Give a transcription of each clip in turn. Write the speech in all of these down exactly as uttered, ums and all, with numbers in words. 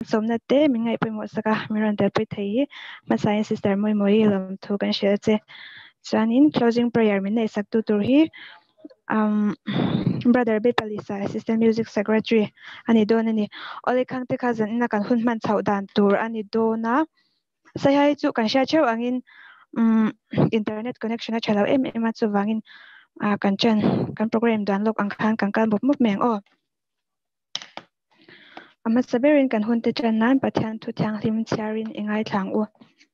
somna te mingai poimo saka miron tel pui thei masai sister moi moi lam thu kan share che chuanin closing prayer min nei sak tu tur hi um brother Bepalisa assistant music secretary ani don ani ole khangte kha zan na kan hun man chau dan tur ani dona sai hai chu kan share cheu angin um internet connection a chalo em em chu wangin a kan chen kan program dan lok ang khan kan kan bop mup meng o ama saberin kan hun te chan nan pathian thu thiang hlim charin engai thlang u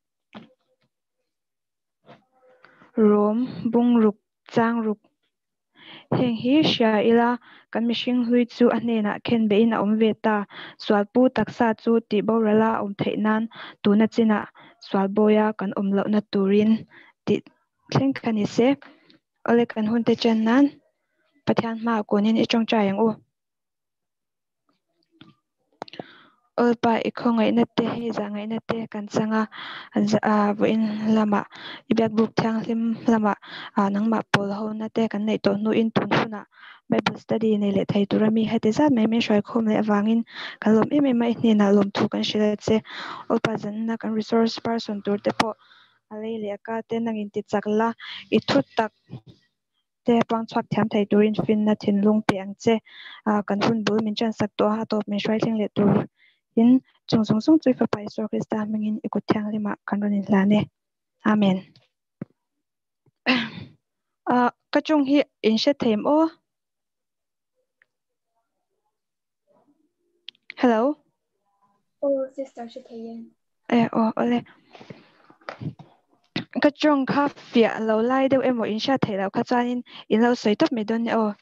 rom bung ruk chang ruk heng hi sha ila kan mishing hui chu anena khen be in a om ve ta swal pu taksa chu ti borala om theinan tuna china swal boya kan om lo na turin ti thleng khani se ole kan hun te chan nan pathian ma konin i chong cha yang u olpa ikhongai na te he zangai na te kan changa a vo in lama ibyak buk thang hlim lama a nangma pol ho na te kan nei to nu in tun huna bible study nei le thei turami hate za me me shoi khom le awangin kan lom em em mai hne na lom thu kan shila che olpa zan na kan resource person tur te po alei le ka te nangin ti chakla i thut tak te pang chak thiam thei turin fin na thin lung pe ang che a kan hun bul min chan sak to ha to me shoi thing le tur in chung chung chung chui fa pai so krista mingin ikut thiang lima kanronin lane amen a ka chung hi in she them o hello oh sister she theyen eh o ole ka chung kha fia lo lai deuh emaw in sha thei lo kha chuanin in lo soi top me don ne o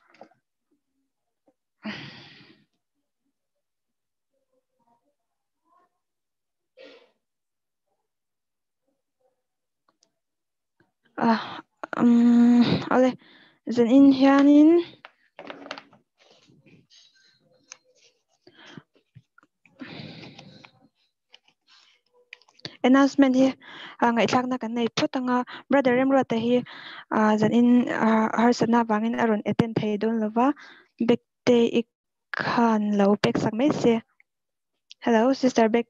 ah um ole zan in hianin announcement hi ngai thak na kan nei photanga brother em ro ta hi zan in har sana wangin aron attend thei don lova bekte ik khan lo pek sak mai se hello sister bek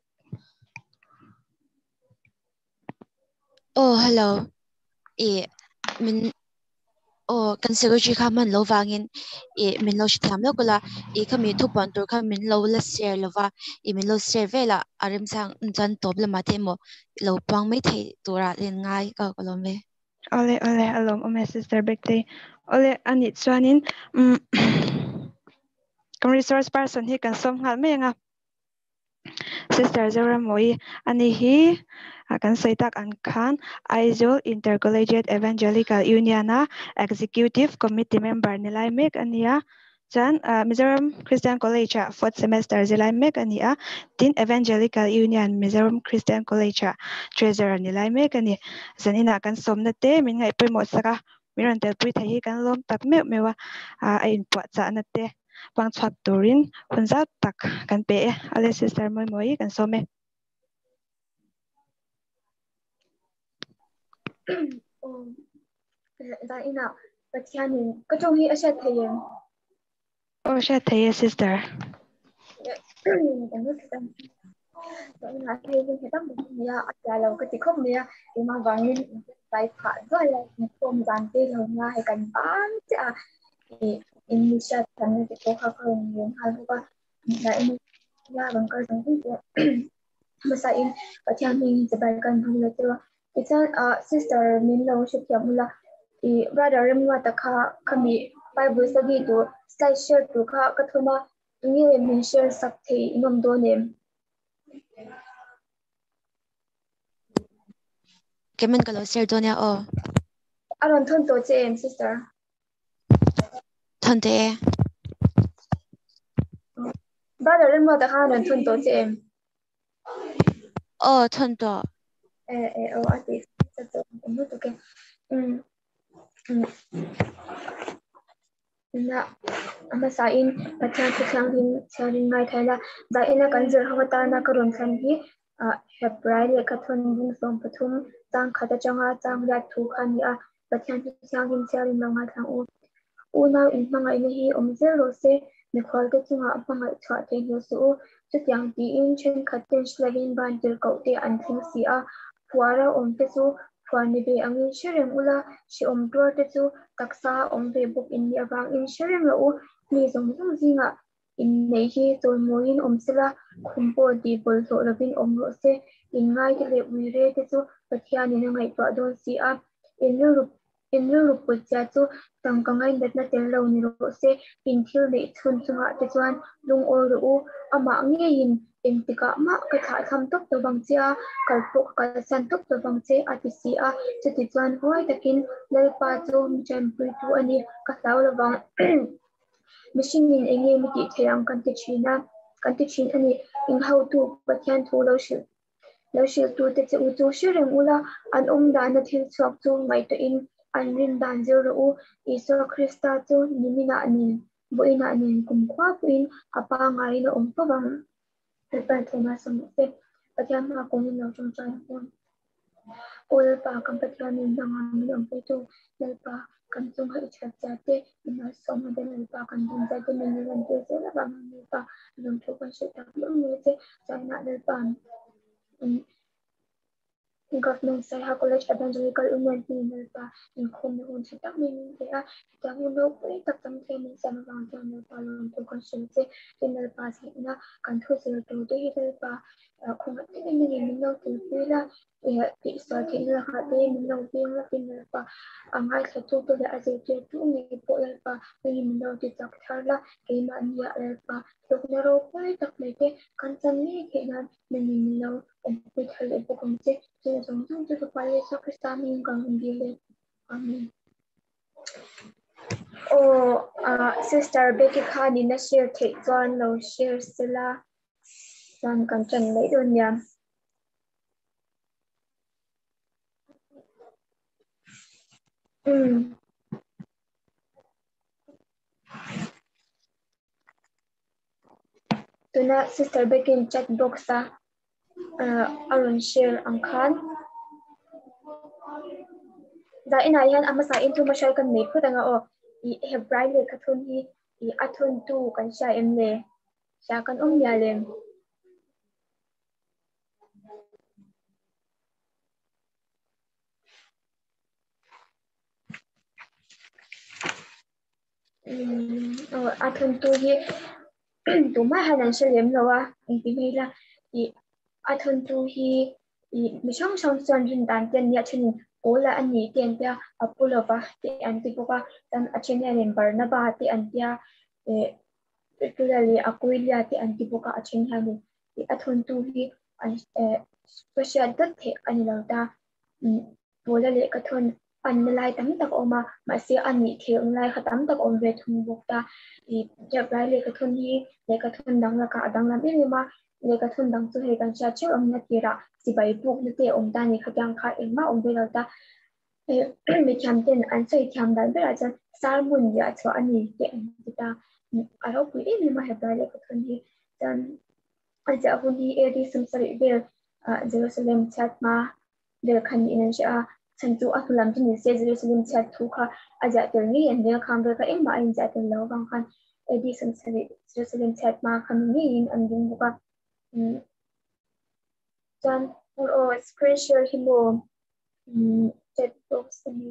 oh hello e min oh kan secretary kha man lo wangin e min lo shitham lo kula e khami thu pon tur kha min lo la share lova e min lo share vela arim sang chan top la ma themo lo pang mai thei tura len ngai ka kolom ve ole ole alom o my sister bekte ole ani chuanin um kan resource person hi kan som ngal menga sister zora moi ani hi akan saitak an khan Aizawl Intercollegiate Evangelical Union a executive committee member nilai mek ania chan Mizoram Christian College a fourth semester zilai mek ania tin Evangelical Union Mizoram Christian College a treasurer nilai mek ani zanina kan somna te min ngai poimo saka miron tel pui thei kan lom tak me mewa a in po cha na te pang chak turin hunza tak kan pe ale sister moi moi kan some oh da ina pathianin ka chung hi asha theyen oh sha thei sister anu sitam so ina thei ni hetam ya atya lo ka ti khom ya ima wangin sai pha zo ya kom dan te lo nga he kan ban cha e in sha tan ni ko kha khom yin ha ba da ina ya bang ka sang ti masa in pathianin jabai kan bu le te it's a sister min lo shi kyamula e brother rimwa ta kha khami bible study to slide share to kha ka thona ni min share sak thei nom do nem kemen kalo share do nya o aron thon to che em sister thon te brother rimwa ta kha aron thon to che em oh thon to eh eh oh ati sa to no to ke um na masa in pathian thlang hin sharing ngai thaila da ina kanjer hawata na karon khan hi hebrai le khathon bung som pathum tang khata changa chang ya thu khan ya pathian thlang hin sharing ngai thang u una in mangai ne hi omje ro se ne khol ke chunga mangai thwa the no su chút yang ti in chen khaten slavin ban tir ko te an thing si a fuara om te chu fuani be angin sherem ula shi om tor te chu taksa om be book in ni awang in sherem lo u ni zong zong zinga in nei hi toy moin om sela khumpo di bol so rabin om ro se in ngai te le wi re te chu pathian ni ngai pa don si a in lu in lu pu cha chu tang ka ngai dat na tel lo ni ro se in thil nei chun chunga te chuan lung ol ro u ama nge in in tika ma ka tha tham tok to bang chia kal po ka san tok to bang che ati si a chu ti chuan hoi takin lel pa chu chan pui tu ani ka tlaw lo bang machine in enge mi ti theyang kan ti china kan ti chin ani in how to pathian thu lo shil lo shil tu te che u chu shirem ula an um da na thil chok chu mai to in an rin dan zero u iso krista chu nimina anin boina anin kum khwa puin apa ngai na om pa bang Depan thema sam se pathian ma ko ni lo chung chan kon ol pa kam pathian ni dang am lam pe chu lel pa kan chung ha ichha cha te ina som de lel pa kan dun ja te ni ran te se la ba ni pa lum thu kan se ta lo ni te cha na lel pa government sai ha college evangelical union ni pa in khom ni hun ta min te a ta hu no pe tak tam the ni sam wang ta no pa lom to kan se te ni pa se na kan thu se to te hi pa khom ti ni ni ni no te pe la e ti sa te la ha te ni no pe la ti ni pa angai sa tu to le a je te tu ni po la pa ni ni no ti tak thar la ke ma ni ya la pa to na ro pe tak le te kan chan ni ke na ni ni no pe thal le po kom che Zong zong tu pa ye so Krista min gang ngile amen oh sister Becky Khan in a share take John lo share sila san kan chan lấy don ya um tuna sister Becky in chat box ta arun share ang khan da ina yan amasa into mashal kan nei khutanga o I hebrai le khathun hi I athun tu kan sha em le sha kan um ya le um oh athun tu hi tu ma hanan shalem lawa inti mela I athun tu hi I misong song son rin dan ten ya chin ola ani ten pya apulova te anti poka tan achenya len barnaba te antia e tulali akuilia te anti poka achenya ni I athun tu hi an special dat the ani lauta bola le kathon an lai tam tak oma ma se ani theng lai khatam tak om ve thung bokta I jabrai le kathon hi le kathon dang la ka dang lam e ma le kathon dang chu he kan cha chu om na tira si bai buk na te om ta ni khatyang kha e ma om ve lauta e mi cham ten an sai cham dan bera cha salmun ya chu ani te ta aro pu e mi ma he brai le kathon hi dan aja hun hi e ri sam sari be Jerusalem chat ma le khan in sha chanchu athulam tin se Jerusalem chat thu kha aja tel ni en de kham be ka em ma in ja tel lo bang khan edition sari Jerusalem chat ma khan ni in an ding buka dan for o screen share himo chat box ni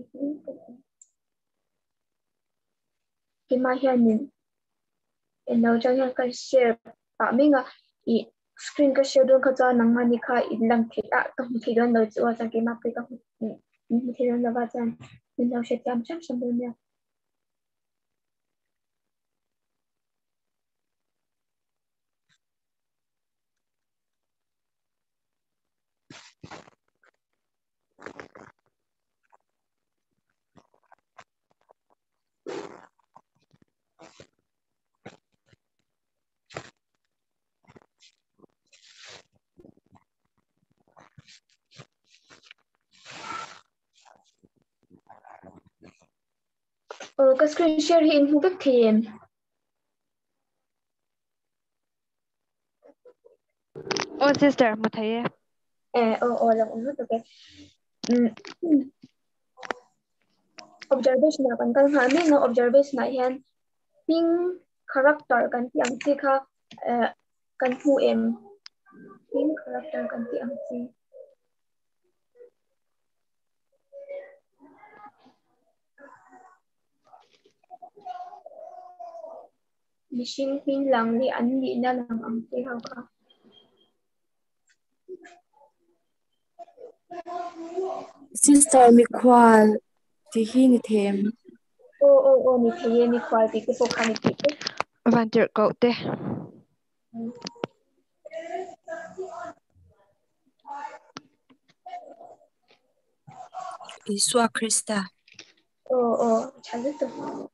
ki ma hianin en no jang yang ka share pa minga I screen ka share don kha cha nang mani kha in lang the ta ka mu thi don lo chu cha ki ma pe ka mu thi don la ba chan min lo she cham cham sam don ya oh ka screen share hi in hu bek them oh sister mu thaye eh oh oh la um to ke observation kan kan ha me no observation hian ping character kan ti ang chi kha kan hu em tin character kan ti ang chi mishing hin lang ni an ni na lang ang ti ha ka Sister mi khwal ti hi ni them o o o ni the ni khwal ti ko khani ti Vantir ko te. Iswa Krista o o chale to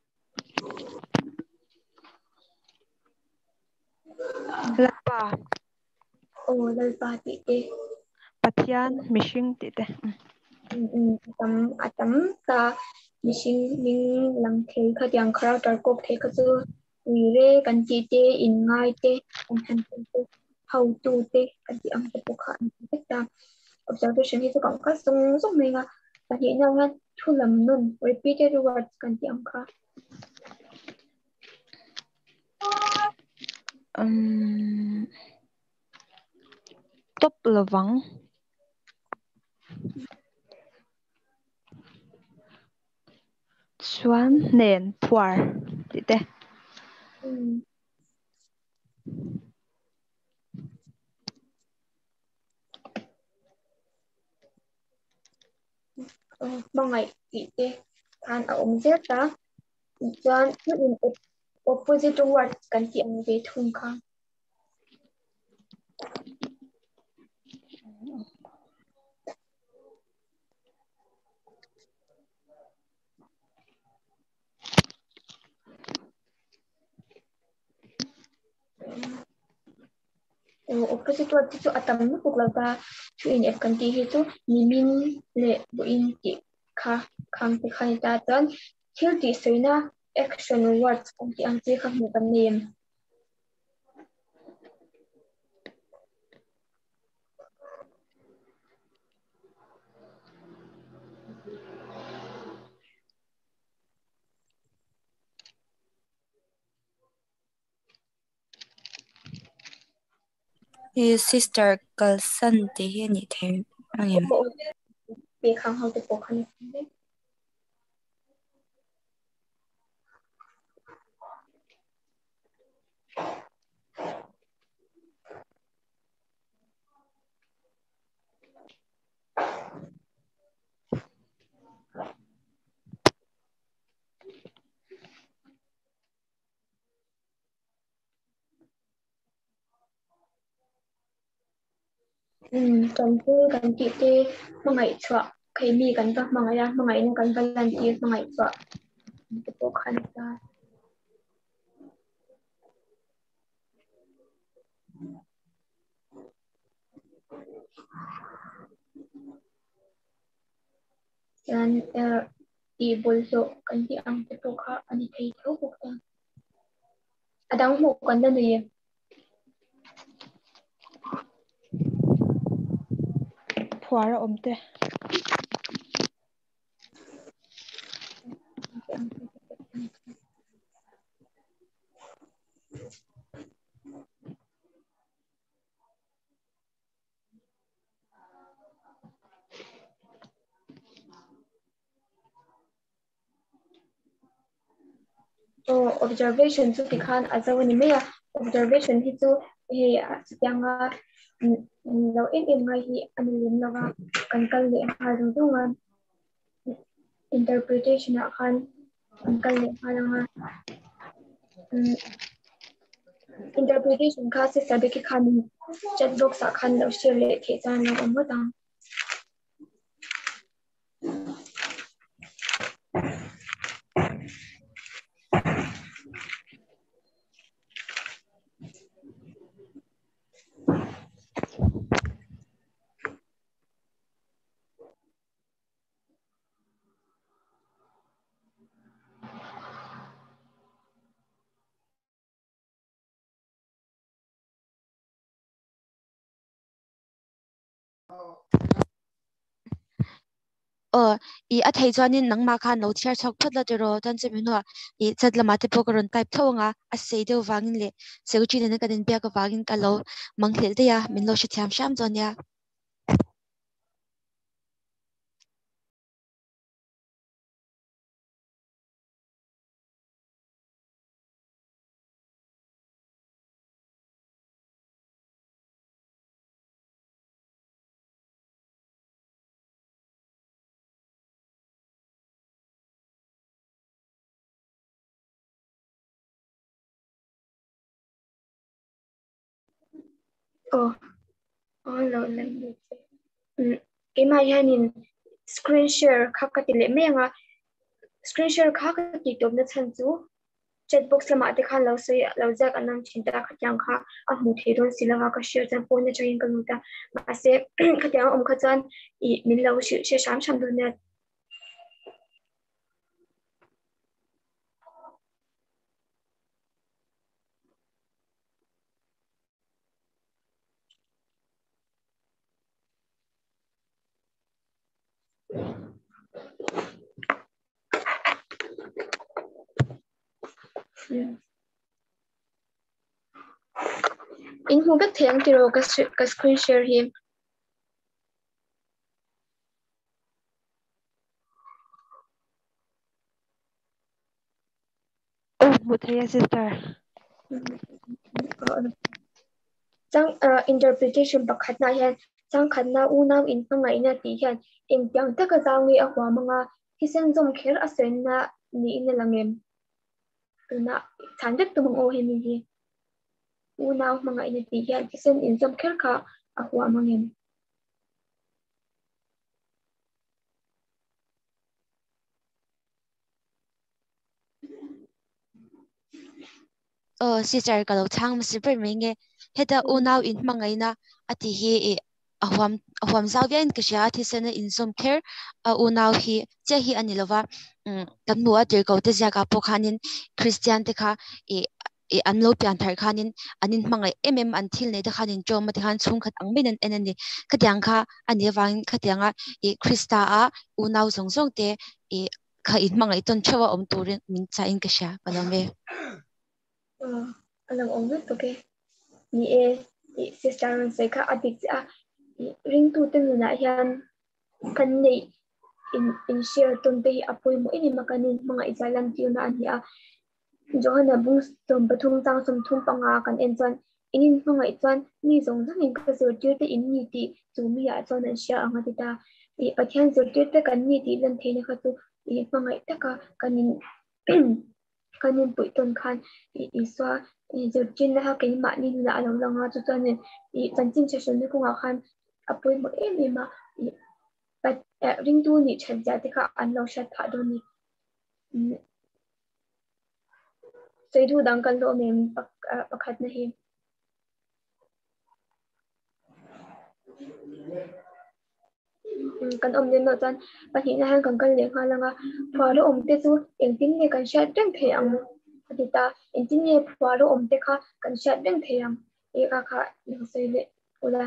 Lapa. o dal pa ti te Pathian mishing ti te. um um atam atam ta mishing ning lang the kha yang character ko the kha chu wi re kan ti te in ngai te kan han te how to te kan ti ang te ko kha te ta observation hi chu kam ka sung sung mai nga ta hi na nga thu lam nun repeated words kan ti ang kha Um, top lawang. Swan nen puar ti te. um mangai ti te kan a om je ta chuan chu in opposite words kan ti ang ve thung kha opposite word chu atam nu puk la ka chu in f kan ti hi chu nimin le bu in ti kha khang ti khai ta chuan thil ti soina action words kan ti ang chi kha hmu kan nem His sister Kalsan ti hi ni them angem pe khang hau te pok khani um kan pu kan ti te mangai chwa khai mi kan ka mangai ya mangai na kan ka lan ti mangai chwa te pok khani ta dan ti bol so kan ti ang te pok kha ani thei tho pok ta adang mu kan da ne Puar om te. so observation chu ti khan azawani me ya observation hi chu he yang lo em em ngai hi ani lim lawa kan kal le ha ru du nga interpretation a khan kan kal le ha nga interpretation kha se sabe ki khan chat box a khan lo share le the chan lo om ta ờ ý à thấy cho nên nắng mà khan nấu thiar chọc phật là rồi tan xem nó ý chặt là mate pokeron type thâu nga à sei đều vangin le sei chi nên cái đến bia cái vangin cả lâu mang thel thế ya mình lo sẽ tham sham cho nha Ờ, ờ, lâu lần được. Ừ, cái mai hay nhìn screen share khắc cái tỷ lệ mấy à screen share khắc cái tỷ lệ nó thành chú chatbox là mà thì khăn lâu suy lâu ra cái năng chính ta khắc yang khắc à một thế thôi xí là cái share trên phone cho những cái người ta mà sẽ khắc yang ông khắc chân ý mình lâu sự sẽ sám sắm được nè. In không biết thiện thì rồi cái cái screen share hiểm. Oh, một thầy sister. Chẳng interpretation bậc khát na hiền chẳng khát na u nam in phong ngày na tí hiền in tiếng tất cả giao nghe ở hòa mga khi sen dòng khéo ở sen na ni in là ngem na chẳng đất tụi mong ô hiền mi hi u nam mga in tí hiền khi sen in dòng khéo cả ở hòa mga ngem. ờ sister cái lâu thang mà super mình nghe hết đã u nào in mang ngày na à thì hi ahwam ahwam zau bian ka sha thi sen in som kher u nào hi che hi ani lova kan mu a ter ko te ja ka po khanin christian te kha e e an lo pian thar khanin anin mangai mm an thil nei te khanin chom ma te khan chung khat ang ben en ani khatyang kha ani wang khatyanga e krista a u nào song song te e kha in mangai ton chewa om turin min cha in ka sha palame ờ anh ông biết ok ni e sister sai ka adik a ring tu tên là hiền kan nei in in share ton te apoi mo ini makanin mga isalan tiyo na ania Johanna bung tom pathum tang som thum panga kan en chan inin mga itwan ni zong zong in ka zor te in ni ti chu mi ya chon an sha anga ti ta i pathian zor te kan ni ti lan the na kha tu i mga ta ka kanin kanin pui ton khan i iswa i zor chin na ha ke ma ni na alo langa chu chan i chan chin che shon ni ko nga khan apoi mo e mi ma i but ring tu ni chan ja te ka an lo shat pha do ni Sai thu dang kan lo mem pakhat na hi kan om nen no chan pahi na han kan kan le kha langa pharo om te chu engtin ne kan sha teng the ang adita engtin ne pharo om te kha kan sha teng the ang e ka kha no sai le ula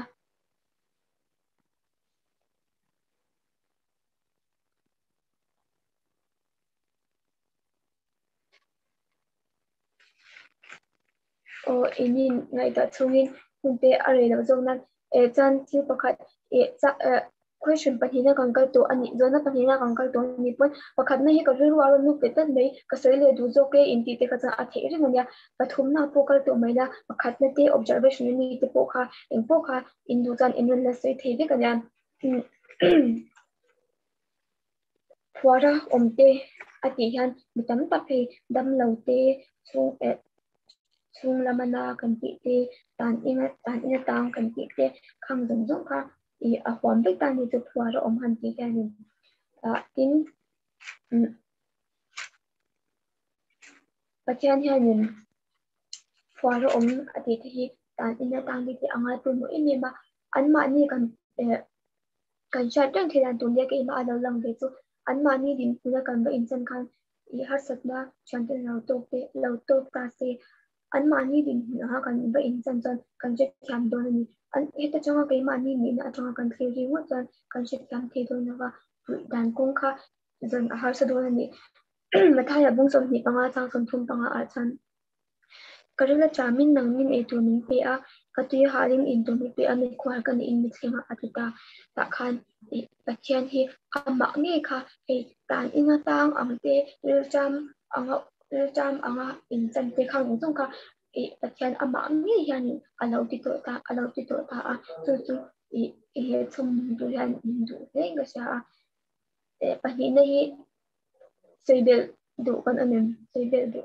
o inin ngai da chungin hunte are lo zong nan e chan thi pakhat e cha question pahina kankal to ani zona pahina kankal to ni pon pakhat na hi ka ru ro nu pe tan nei ka sai le du zo ke in ti te ka cha a the ri na pathum na pokal to mai la pakhat na te observation ni te po kha in po kha in du chan in la sai the de ka nya Phwara omte ati hian mitam ta phe dam lo te chung e chung lamana kan ti te tan ina tan ina tang kan ti te khang dong dong kha i a hom be tan ni tu phwara om han ti hian a tin pathian hian phwara om ati te hi tan ina tang ni te angai pu mo ini ma an ma ni kan kan sha tang khilan tu le ke ma lo lang be chu an ma ni din puna kan ba in chan khan i har satna chantel lo to te lo to ta se an ma ni din ha kan ba in chan chan kan je kham do ni an e ta changa ke ma ni ni na changa kan the ri mo chan kan je kham the do na wa dan kung kha zon har sa don ni mathaya bung som ni panga chang som thum panga a chan karila chamin nang min e tu ning pe a kati haling in tu pe a mi khwar kan in mi thenga atita ta khan e pathian hi ama nge kha e tan inga tang angte ril cham anga ril cham anga in chan te khang tung kha e pathian ama nge yan alo ti to ta alo ti to ta a chu chu e e chum du yan in du le nga sha e pani na hi seibel du kan anem seibel du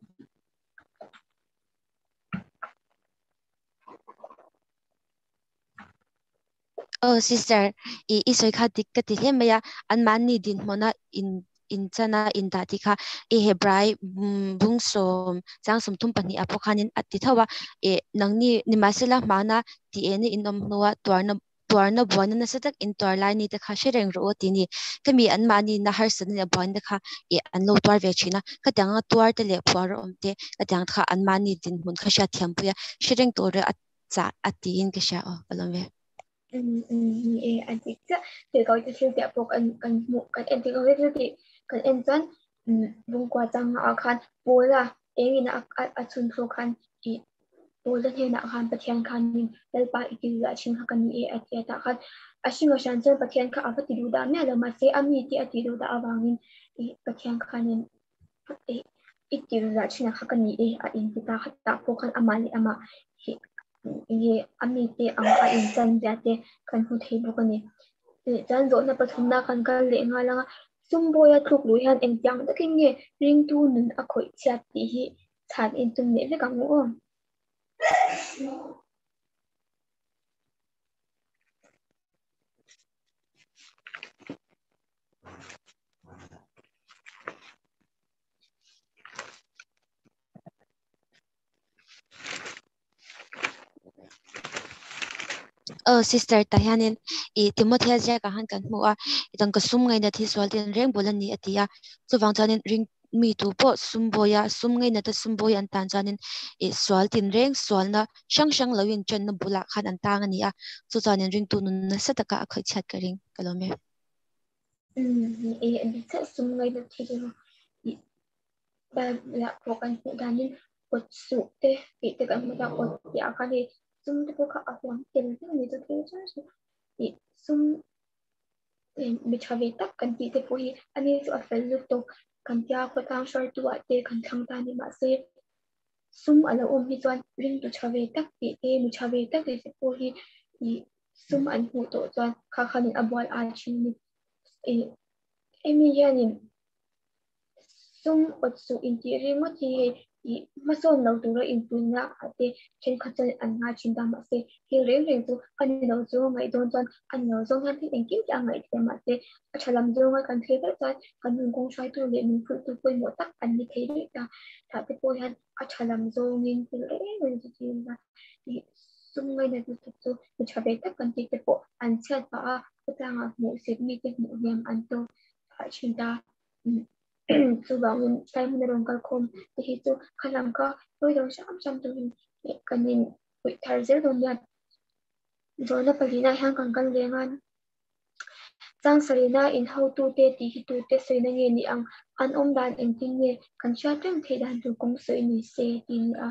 Oh, sister, i isoi kha dik ka ti hemaya an man ni din mona in in chana in da ti kha e hebrai bung som chang som thum pani apo khanin ati thawa e nangni ni masela mana ti eni inom nowa twarna twarna buana na satak in twar lai ni ta kha shereng ro ti ni kami an mani na har san ni buan da kha e an lo twar ve china ka tang twar te le phwar omte ka tang kha an mani din mun kha sha thiam puya shereng to re at cha ati in ka sha o balome um um e antik cha te ko te sil te pok an kan mu kan en te ko te te kan en chan um bung kwa chang a khan pola engina a chun tho khan i pola the na khan pathian khan min lalpa ikil la chin ha kan e atia ta khan ashinga shan chen pathian kha avati du da me la ma se ami ti ati du da awangin i pathian khan e ikil la chin ha kan e a in ta kha ta pok khan amali ama ye ami te ang a in chan ja te kan hu thei bu kan ni chan zo na pathum na kan kal le nga langa sum boya thuk lu han eng chang ta king nge ring tu nun a khoi chat ti hi chan in tum ne le ka mu o Oh, sister tahanin i Timothy ja ka han kan mu a itang ka sum ngai na thi swal tin reng bolan ni atia chuwang chanin ring mi tu po sum boya sum ngai na ta sum boy an tan chanin i swal tin reng swal na shang shang lawin chen na bula khan an tang ani a chu chanin ring tu nun na sataka a khoi chat ka ring kalome um e an cha sum ngai na thi ro i ba la ko kan hu danin ko su te ti te kan mu ta ko ya ka ni sum te ko kha a hon te ni te te cha i sum mi chavi tak kan ti te po hi ani chu a fel lu to kan tia ko tang shor tu a te kan thang ta ni ma se sum ala om hi chuan ring tu chavi tak ti te mi chavi tak te te po hi i sum an hu to chuan kha khan in abwal a chin ni e emi yanin sum ot su in ti ri mo ti i ma son lo tu ro in tu na ate chen kha chen an nga chin da ma se hi reng reng tu an lo zo ngai don chuan an lo zo ngan thi en kim cha ngai te ma se a chalam zo ngai kan the ta chuan kan nun kong shai tu le min phu tu poi mo tak an ni thei ri ta ta te po han a chalam zo ngin tu le ngin tu ti na i sum ngai na tu tu mi cha be tak kan ti te po an chat pa a ta nga mu se mi te mu yam an to a chin ta chu bangin sai mun rong kal khom ti hi chu khalam ka loi dong sham sham tu kanin wi thar zel dong ya zona palina hang kan kan lengan chang sarina in how tu te ti hi tu te sei na nge ni ang an om dan eng ting nge kan sha teng the dan tu kong sei ni se tin a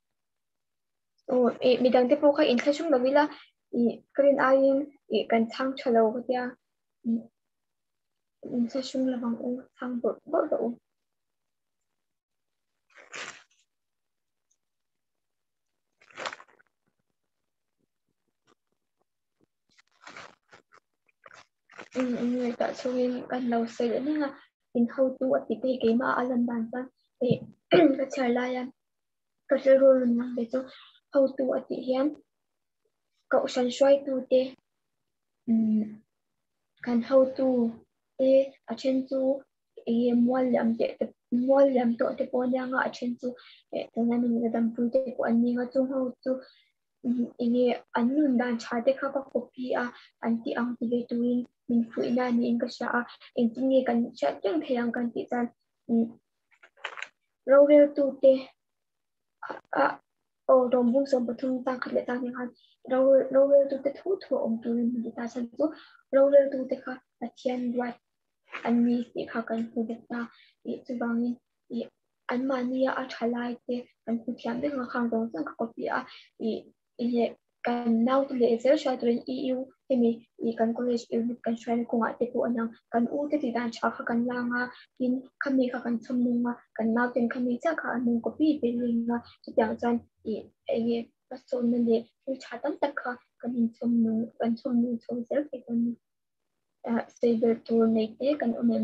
o e midang te po kha in thashum lovila i krin ayin i kan chang chalo ka tia in thashum lawang u chang bor bor do um um người ta cho nên kan lo sei ni nga in how tu ati te ke ma alam ban pa e ka chala ya ka se ro na be chu how tu ati hian cậu san xoay tu te um kan how tu te a chen chu e mual lam te mual lam to te pon yang a chen chu e to na min dam pu te ko an ni nga chu how tu ini anun dan cha te kha pa copy a anti ang ti ve tuin min fu ina ni in ka sha a in ti ni kan cha teng theyang kan ti chan ro tu te a o dom bung som pathum ta khat le ta ni han râu râu tu te thu thu om tu ni ta san tu râu tu te kha a thian wat an ni ti kha kan hu de ta i chu bangin i an mania a thalai te an hu thiam de nga khang dong sang ka pi a i i kan now to le zel sha tren E U hemi i kan college unit kan shran ko nga te ko anang kan u te ti dan cha kha kan la nga in khami kha kan chum nga kan now ten khami cha kha anung ko pi pe nga chu tyang chan i e pa son ne le chu cha tam tak kha kan in chum nu kan chum nu chum zel ke kan saber tour nei te kan umem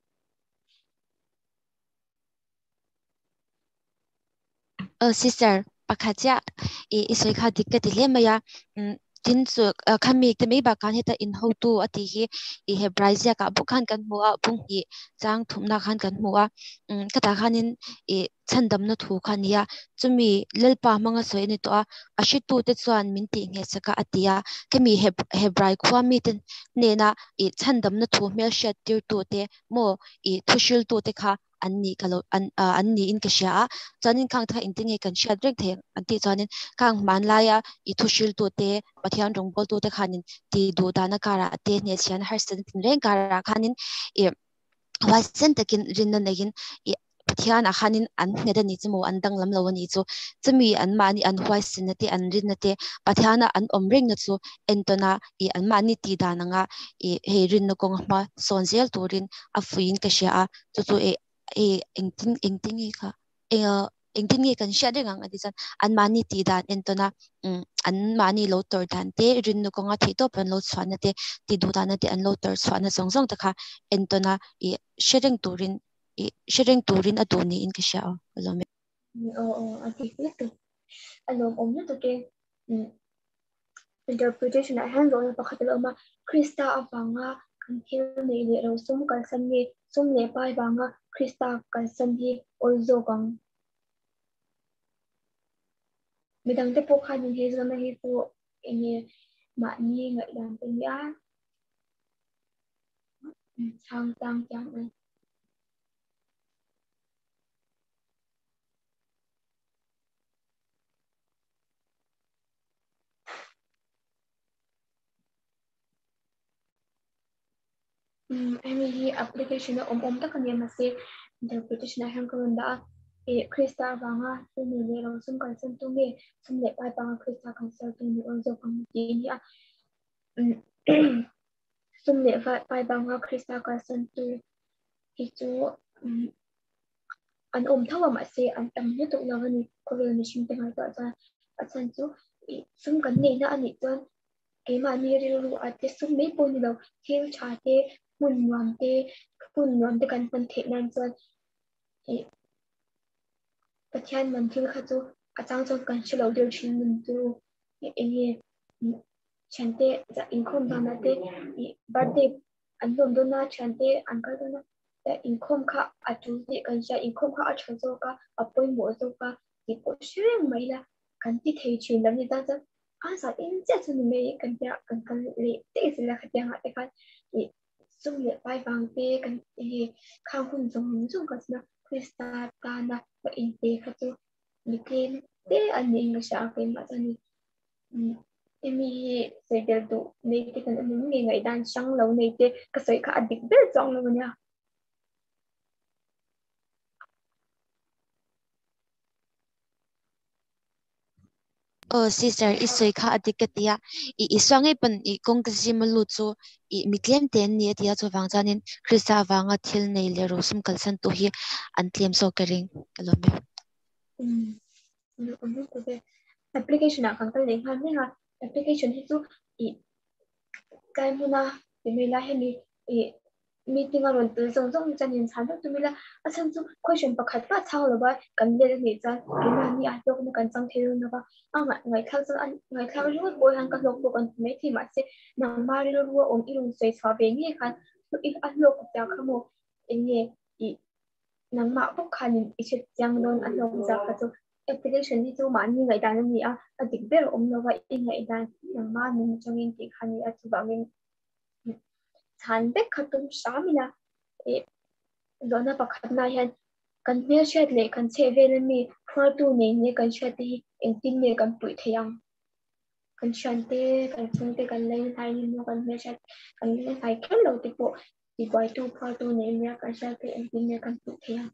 ờ sister pakhacha e isoi kha dikkat le maya tin chu khami te mei ba kan heta in ho tu ati hi i hebraizia ka bu khan kan muwa bung hi chang thumna khan kan muwa kata khanin e chandam na thu khania chumi lelpa manga soi ni to a ashi tu te chuan min ti nge saka atia kemi hebrai khwa mi ten ne na e chandam na thu mel shat tir tu te mo e thushil tu te kha anni kalo an anni in ka sha chanin khang tha intinge kan sha drek the anti chanin khang man la ya i thushil tu te pathian rong bol tu te khanin ti du dana kara te ne sian har sen tin reng kara khanin e waisen takin rin na negin e pathian a khanin an ne da ni chumo an dang lam lo ni chu chumi an ma ni an waisen na te an rin na te pathiana an om reng na chu entona e an ma ni ti dana nga e he rin na kong ma sonzel turin a fuin ka sha a chu chu e e engting engting i kha e engtin nge kan sha de gang adi chan an mani ti dan entona an mani lo tor dan te rin no konga thei to pan lo chwana te ti du dan te an lo tor chwana song song ta kha entona e sharing turin e sharing turin atuni in ka sha lo me o o ati tu alom om na to ke interpretation a hand on pakhat lo ma krista awanga kan thil nei le ro sum kal san ni sum le pai banga krista kal san hi olzo gang midang te po khan he zama hi po enge ma ni ngai dan te ya chang tang chang oi em hi application om om ta kan ma se interpretation a han kan da e krista banga sumi le ro sum kan san tu nge sum le pai banga krista kan san tu ni olzo kan ti ni a sum le pai banga krista kan san tu hi chu an om thawa ma se an tam ni to lawa ni ko le ni shin te ngai ta cha a chan chu sum kan nei na ani chon ke ma ni ri ru a te sum nei po ni lo thil cha te mun nuam te mun nuam te kan pan the nan chon e pathian man thil kha chu a chang chon kan shilo dir thin mun tu e e chante za inkhom ba na te birthday an lom do na chante an kal do na inkhom kha atu ti kan sha inkhom kha a chho ka apoi mo zo ka ti po shring mai la kan ti thei chin lam ni ta cha a sa in cha chu me kan ya kan kan le te is la kha yang a ka i sum le pai bang te kan e khang hun jong jong ka na krista ta na pa in te kha chu ni ken te an ni nga sha ke ma ta ni emi se del do nei te kan an ni ngai dan sang lo nei te ka sai kha adik be chong lo nya ờ sister isoi kha adikatia i iswange pan i kongkasi malu chu i mitlem ten ni atia chu wang chanin krista wanga thil nei le ro sum kalsan tu hi an tlem so kering kalome um application a kan le han ne ha application hi chu i kai muna ti me la he ni i meeting a ron tu zong zong chanin chan tu mi la a chan chu question pakhat pa chang lo ba kan le ni chan ki ma ni a tok na kan chang thelu na ba a ngai ngai thal chan ngai thal ru boy han ka lok bo kan me thi ma se nang ma ri ru om i rung sei chwa be nge khan tu i a lok ta khamo enge i nang ma phok khan i chet chang don a lok ja ka chu application ni chu ma ni ngai dan ni a a dik ber om no ba i ngai dan nang ma ni changin ti khan ni a chu ba ngin chan bek khatum shamina e dona pakhat na hian kan hmel shet le kan che vel mi khwar tu nei ne kan shet hi engtin ne kan pui theyang kan shante kan chungte kan lay thai ni mo kan me shat kan le thai khel lo ti po ti boy tu for tu ne me kan shate en tin me kan tu thia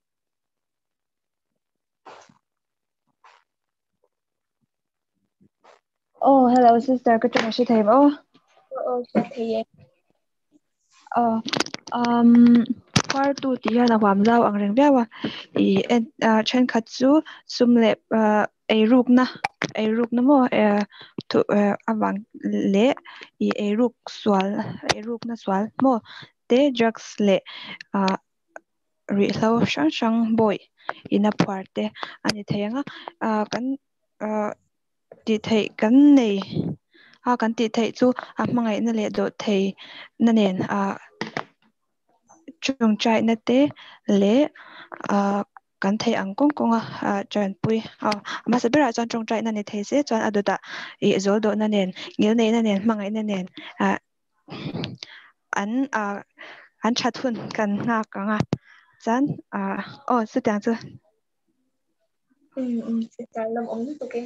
Oh, hello sister, cái chuyện gì thầy bảo? oh cha thầy Ờ, um, Par tu ti ya na hwam zau ang reng bewa i en chen khat chu sum le ei ruk na ei ruk na mo tu awang le i ei ruk swal ei ruk na swal mo te drugs le ri hlo shang shang boy ina parte ani thayanga kan ti thei kan nei a kan ti thei chu a hmangai na le do thei na nen a chung chai na te le a kan thei ang kong kong a chan pui a ma se bera chan chung chai na ne thei se chan aduta e zol do na nen ngil nei na nen hmangai na nen a an a an chathun kan nga ka nga chan a o su tyang chu um um sister lam ong tu ke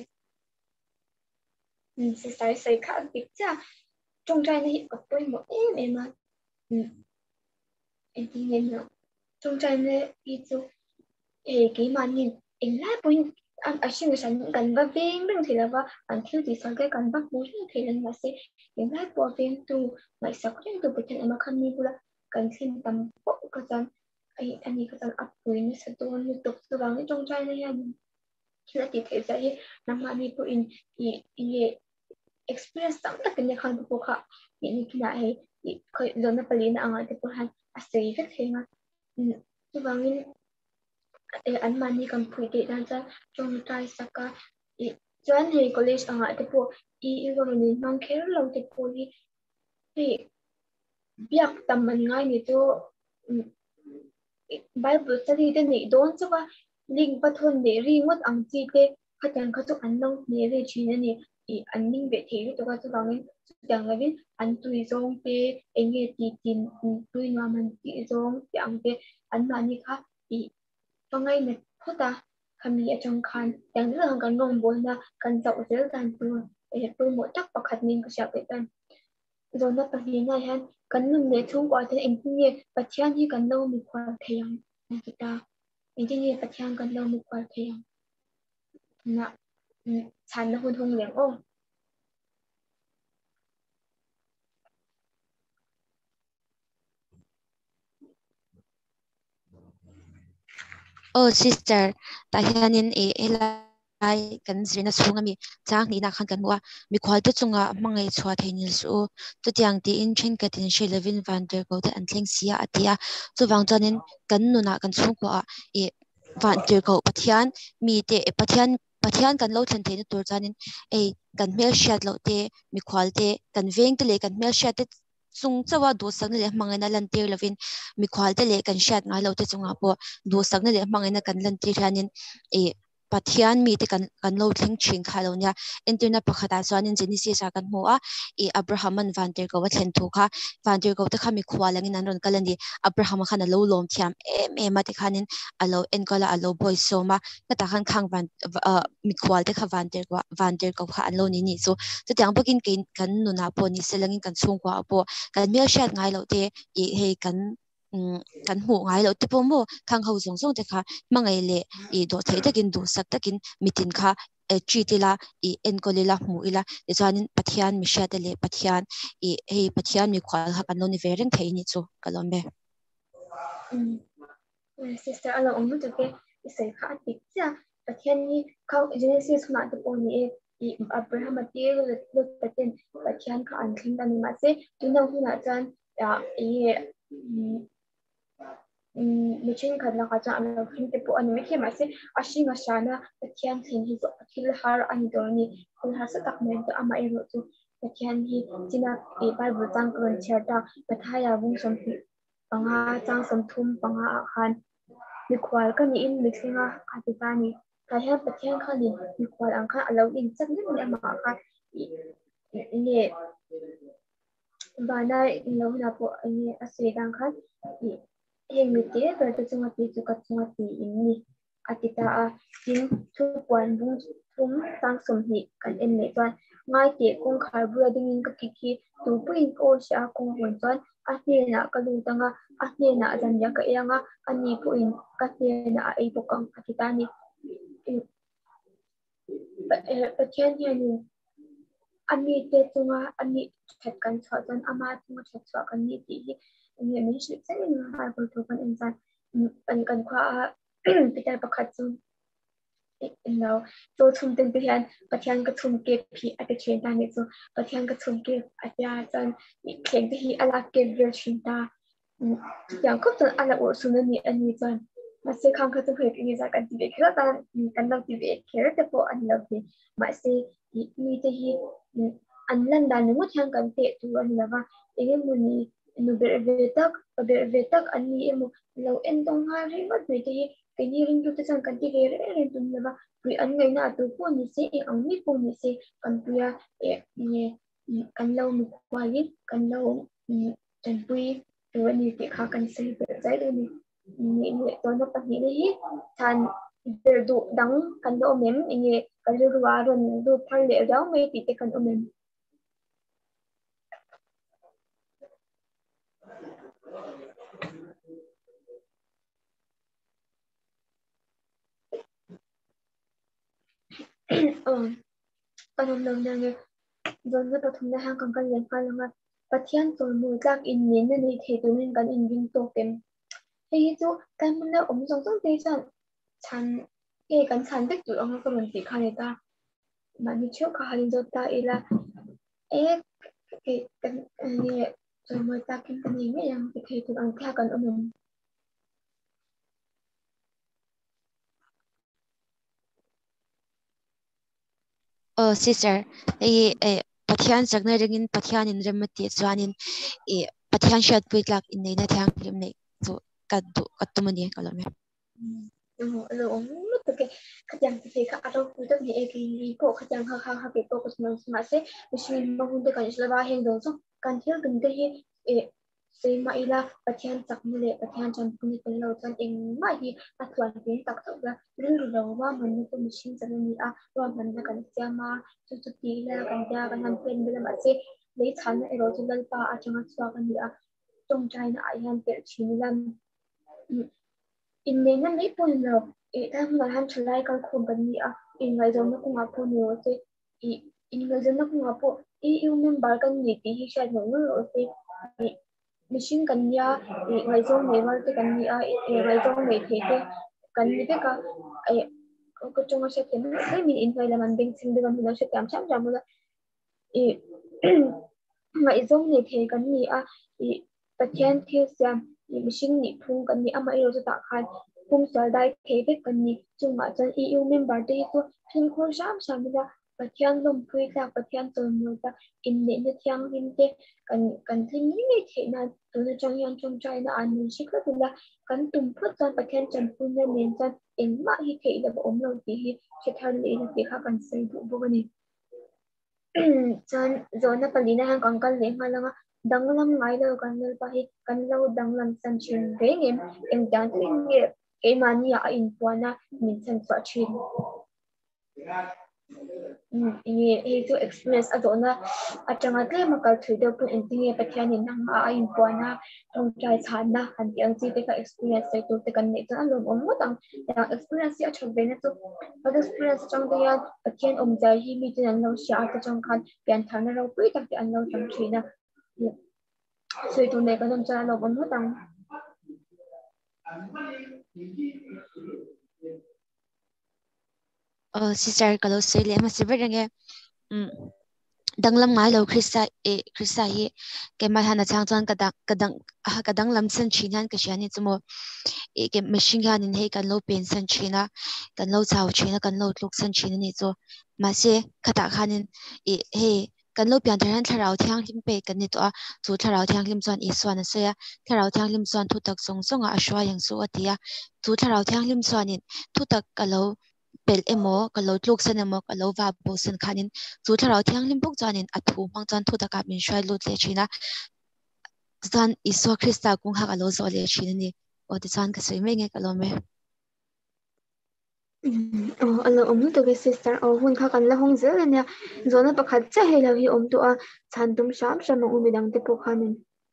um sister sai kha big cha trong trai này có tôi một em em mà em tin em nữa trong trai này đi chú ê cái mà nhìn em lại bún anh ở sinh sản gần và viên đừng thì là và anh thiếu gì sao cái gần bắt bún thì là mà sẽ em lại bỏ viên tu mà sao có những tu bữa chân em mà không đi bula cần xin tầm bộ cái chân ấy anh ấy cái chân ấp với nó sẽ tu liên tục từ bằng cái trong trai này anh khi là chỉ thấy vậy năm anh ấy bữa in in experience tam tak kanya khan po kha ni kina he khoi lona palina anga te po han asei ve thenga tu bangin e an mani kam phui te dan cha chong trai saka e chuan he college anga te po i i go ni mang kher lo te po ni he biak tam man ngai ni to bible study te ni don cha wa ling pathon ne ri ngot ang chi te khatan kha chu an long ne re chi ne ni i an ning ve the to ka chu bangin chẳng là biết anh tùy giống pe anh nghe thì tin tùy mà mình chỉ giống chẳng pe anh mà như khác thì trong ngay này thôi ta kami ở trong khan chẳng là hàng cần nông bồn na cần dậu dễ dàng tôi để tôi mỗi chắc bậc hạt mình có sẽ bị tan rồi nó tập như này han cần nông để chung qua thế anh cũng nghe và chiang như cần nông mình qua thầy anh người ta anh chỉ nghe và chiang cần nông mình qua thầy anh nè sản nó hôn hôn liền ô Oh, sister, tahianin e elai kan zrina sunga mi chang ni na khan kan wa mi khwal tu chunga mangai chwa thein su tu tiang ti in thin ka tin shelevin van der go te an thleng sia atia chu wang chanin kan nu na kan chung ko e van der go pathian mi te pathian pathian kan lo than thein tur chanin e kan mel shat lo te mi khwal te kan veng te le kan mel shat te chung chawa do sang le mangai na lan ter lovin mi khwal te le kan shat nga lo te chunga po do sang na le mangai na kan lan ti ranin e pathian mi te kan kan lo thleng thing kha lo nya internet pakhata chuanin genesis a kan hmu a e abraham an van der go wa thlen thu kha van der go te kha mi khwalangin an ron kalani abraham khan a lo lom thiam em em ati khanin a lo en kola a lo boy soma na ta khan khang van mi khwal te kha van der go van der go kha an lo ni ni chu chu tiang bukin ken kan nu na po ni selangin kan chung kwa po kan mel shat ngai lo te e he kan kan hmu ngai lo te po mo khang ho zong zong te kha mangai le i do thei takin du sak takin mitin kha e chitila i enkolila hmu ila e chuanin pathian mi hriat le pathian i hei pathian mi khwal kha kan lo ni ve reng thei ni chu kalombe sister ala ong tu ke isai kha ti cha pathian ni kau genesis ma tu po ni e i abraham ati lo lo paten pathian kha an thing dan ma se tu na hu na chan ya e michin khat la ka cha an lo thing te po an me ke ma se ashinga shana pathian thing hi zo thil har an do ni khul har sa tak men to ama e ro tu pathian hi china e bible tang kon chata pathaya bung som panga chang som thum panga khan mi khwal ka ni in mixinga khatita ni ka he pathian kha ni mi khwal ang kha alo in chak ni ni ama kha ni bana lo na po ni asri dang kha heng mi te ber tu chunga ti chu ka chunga ti in ni atita a tin thu kwan bung thum sang som hi kan en ne twan ngay tiệt cùng khai bữa đinh cái kiki ki tu puin o sha cùng hồn chọn anh na cái lu tanga anh na dần ya cái yang anh ni puin cái na ai bộ công kita ni but chen ni anh ni te tunga anh ni chat kan chọn chọn ama tunga chat chọn kan ni ti ni ni shi sai ni ha ko to kan insan an kan kha pitar pakhat chu no to thum ten pe hian pathian ka thum ke phi ate chen ta ni chu pathian ka thum ke atya chan khleng te hi ala ke ver shin ta yang khop chan ala or sun ni ani chan ma se khang kha tu he ni za kan ti ve khra ta kan lo ti ve kher te po an lo ti ma se ni te hi an lan da ni mo thang kan te tu an lawa enge mu ni nu ber ve tak ber ve tak an ni emo lo en tong ha ri mat ni te cái gì ring tu sang kan ti ge re re tu na ba pri an ngai na tu po ni se e ang ni po ni se kan pia e ni kan lo mi kwa yi kan lo tan pui tu ni ti kha kan se be zai de ni ni ni to na pa ni hi than der du dang kan do mem ni kan ru wa ron du phal le dau me ti te kan o mem ờ con hôm đầu nghe rồi rất là thùng ra hàng còn cần liền phải là bắt thiên rồi mùi các in miến nên thì tụi mình cần in viên tổ kèm thì chú cái mình đã ống giống giống thế chẳng chẳng cái cần chẳng tích tụi ông có mình chỉ khai ta mà như trước cả hai giờ ta ý là ế cái cái cái rồi mùi ta kinh cái gì mấy em thì tụi ông theo cần ông mình ờ sister ai ai pathian chakna ringin pathian in remati chuanin e pathian shat puitlak in nei na thang film nei chu kaddu katumani kalame rồi rồi ông lúc cái cái chẳng thì cái áo tôi tôi nghĩ cái cổ cái chẳng ha ha ha cái cổ của mình mà sẽ mình mong muốn cái cái là ba hiện đồ xong cần thiết cần cái gì sẽ mà là bắt thiên tập như lệ bắt thiên chẳng cũng như cái lâu chẳng em mà gì bắt toàn tiếng tập tập là lúc đầu mà mình tôi mình xin cho nên à rồi mình là cần chơi mà chút chút tí là cần chơi cần làm quen bây giờ mà sẽ lấy thằng này rồi chúng ta ba à chẳng hạn sao cần gì à trong trai nó ai hàng tiền chín lần in nên nó lấy phun rồi ý ta mà han trở lại con khôn cần gì à in ngày rồi nó cũng ngập phun nhiều thế ý in ngày rồi nó cũng ngập phun ý yêu nên bảo cần gì thì hi sai nó nữa rồi thế machine cần ya ngày rồi này mà cái cần gì à ngày rồi này thì cái cần gì cái cả có trong nó sẽ tìm cái mình in phải là mình bên xin được mình nó sẽ cảm giác rằng là ý ngày rồi này thì cần gì à ý bắt thiên thiêu xem machine ni phung kan ni ama ero ta khan phung sal dai thebe kan ni chunga chan e u member de ko thin khor sam samida pathian lom phui ta pathian ton mu ta in ne ne thiang hin te kan kan thin ni ni the na tu na chang yan chong chai na an ni shik la la kan tum phut chan pathian chan phun na nen chan in ma hi the da om lo ti hi che thar le na ti kha kan sei bu bo ni chan zona palina han kon kan le ma la dang lam ngai lo kan lo pa hi kan lo dang lam san chin ve ngem em dan tin nge ke mani ya in puana min san fa chin ni he to experience adona atanga tle makal thui do pun intinge pathian in nang a in puana tong chai chan na han ti ang chi te ka experience sai to te kan ne tan lo om mo tang ya experience ya chok ve na to but experience chang de ya pathian om jai hi mi tin lo sha ta chang khan pian thang na ro pui tak ti an lo chang thi na suy tu này có làm sao nó vẫn hết tăng ờ sister kalau sei le ma siber range um danglam ngai lo krista e krista hi ke ma hana chang chang kadang kadang ah kadang lam san chinan ka shani chumo e ke machine han in he kan lo pen san china kan lo chau china kan lo tluk san china ni cho ma se khata khanin e he kan lo pian tharan tharau thiang lim pe kan ni to a chu tharau thiang lim chuan i swan se ya tharau thiang lim chuan thu tak song song a ashwa yang su atia chu tharau thiang lim chuan in thu tak kalo pel emo kalo tluk san emo kalo va bo san khanin chu tharau thiang lim puk chuan in athu mang chuan thu taka min shrai lut le china chuan iso krista kung ha kalo zo le china ni o ti chuan ka sei me nge kalo me ờ alo om tu ke sister ờ hun kha kan la hong zel ania zona pakhat cha he lo hi om tu a chan tum sham sham ong mi dang te po khanin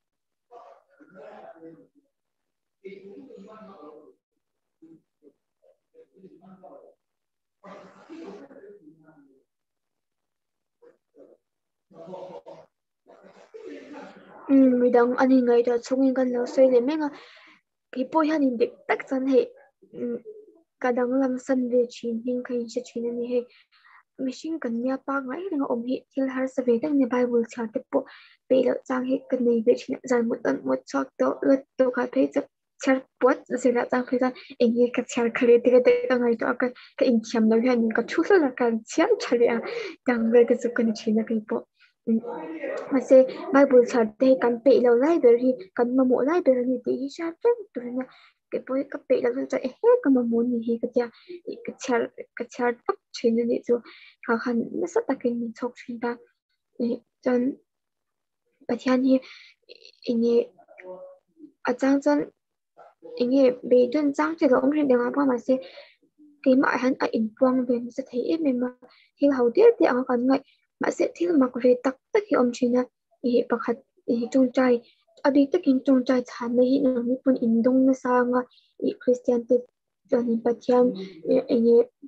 um mi dang ani ngai da chungin kan lo sei le menga ki po hanin dik tak chan he kadang lam san ve chin hing khai che chin ani he machine kan nia pa ngai ringa om hi thil har sa ve dang ne bible cha te po pe lo chang he kan nei ve chin jan mut an mut chak to let to kha pe cha char pot se la chang phe jan eng ye ka char khale te te ka ngai to ka ka in cham lo han ka thu la kan chiam chale a dang ve ka chu kan chin na pe po mà se bible cha te kan pe lo lai ber hi kan ma mo lai ber ni te hi sha chen tu na cái bối các bị là cho hết cái mà muốn gì thì cái cha cái cha cái cha bắt chuyện như vậy cho khó khăn nó rất là kinh mình chọc chuyện ta cho bà thiên thì anh à trang chân anh bị đơn giản thì ông hiện đang qua mà sẽ cái mà hắn ở in quang về sẽ thấy mình mà thì hầu tiết thì ông còn ngại mà sẽ thấy mặc về tắc tất khi ông chuyện là thì bậc hạt thì trong trai ở đây tất nhiên trong trai thản này nó như con in đông nó sang à Christian thì cho nên bà thiên anh